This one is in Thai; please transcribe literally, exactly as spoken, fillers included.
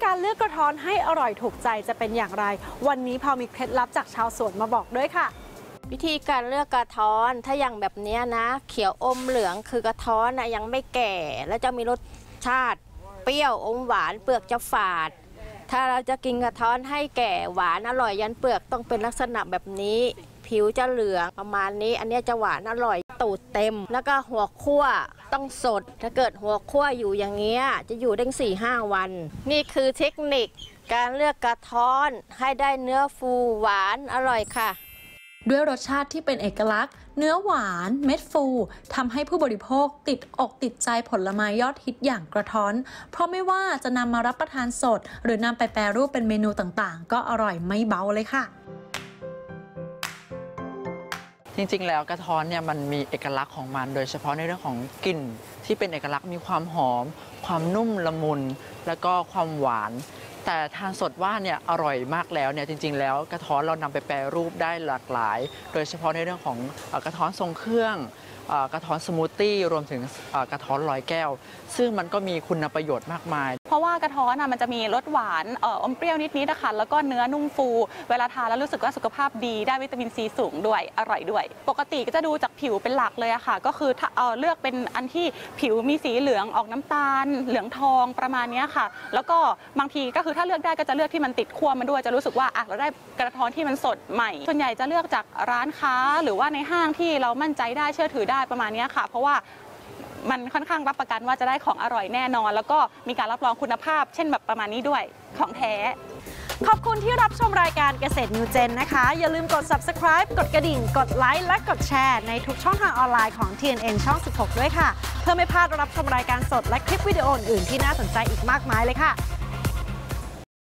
การเลือกกระท้อนให้อร่อยถูกใจจะเป็นอย่างไรวันนี้พอมีเคล็ดลับจากชาวสวนมาบอกด้วยค่ะวิธีการเลือกกระท้อนถ้าอย่างแบบนี้นะเขียวอมเหลืองคือกระท้อนนะยังไม่แก่แล้วจะมีรสชาติเปรี้ยวอมหวานเปลือกจะฝาดถ้าเราจะกินกระท้อนให้แก่หวานอร่อยยันเปลือกต้องเป็นลักษณะแบบนี้ผิวจะเหลืองประมาณนี้อันนี้จะหวานอร่อยตูดเต็มแล้วก็หัวคั่วต้องสดถ้าเกิดหัวคั่วอยู่อย่างเงี้ยจะอยู่ได้สี่ห้าวันนี่คือเทคนิคการเลือกกระท้อนให้ได้เนื้อฟูหวานอร่อยค่ะด้วยรสชาติที่เป็นเอกลักษณ์เนื้อหวานเม็ดฟูทำให้ผู้บริโภคติดอกติดใจผลไม้ยอดฮิตอย่างกระท้อนเพราะไม่ว่าจะนำมารับประทานสดหรือนำไปแปรรูปเป็นเมนูต่างๆก็อร่อยไม่เบาเลยค่ะจริงๆแล้วกระท้อนเนี่ยมันมีเอกลักษณ์ของมันโดยเฉพาะในเรื่องของกลิ่นที่เป็นเอกลักษณ์มีความหอมความนุ่มละมุนแล้วก็ความหวานแต่ทานสดว่าเนี่ยอร่อยมากแล้วเนี่ยจริงๆแล้วกระท้อนเรานำไปแปรรูปได้หลากหลายโดยเฉพาะในเรื่องของกระท้อนทรงเครื่องกระท้อนสมูทตี้รวมถึงกระท้อนลอยแก้วซึ่งมันก็มีคุณประโยชน์มากมายเพราะว่ากระท้อนมันจะมีรสหวานอมเปรี้ยวนิดๆนะคะแล้วก็เนื้อนุ่มฟูเวลาทานแล้วรู้สึกว่าสุขภาพดีได้วิตามินซีสูงด้วยอร่อยด้วยปกติก็จะดูจากผิวเป็นหลักเลยอะค่ะก็คือถ้าเอาเลือกเป็นอันที่ผิวมีสีเหลืองออกน้ำตาลเหลืองทองประมาณนี้ค่ะแล้วก็บางทีก็คือถ้าเลือกได้ก็จะเลือกที่มันติดคั่วมาด้วยจะรู้สึกว่าอ่ะเราได้กระท้อนที่มันสดใหม่ส่วนใหญ่จะเลือกจากร้านค้าหรือว่าในห้างที่เรามั่นใจได้เชื่อถือได้ประมาณนี้ค่ะเพราะว่ามันค่อนข้างรับประกันว่าจะได้ของอร่อยแน่นอนแล้วก็มีการรับรองคุณภาพเช่นแบบประมาณนี้ด้วยของแท้ขอบคุณที่รับชมรายการเกษตรนิวเจนนะคะอย่าลืมกด ซับสไครบ์ กดกระดิ่งกดไลค์และกดแชร์ในทุกช่องทางออนไลน์ของ ที เอ็น เอ็น ช่อง สิบหก ด้วยค่ะเพื่อไม่พลาดรับชมรายการสดและคลิปวิดีโออื่นๆที่น่าสนใจอีกมากมายเลยค่ะ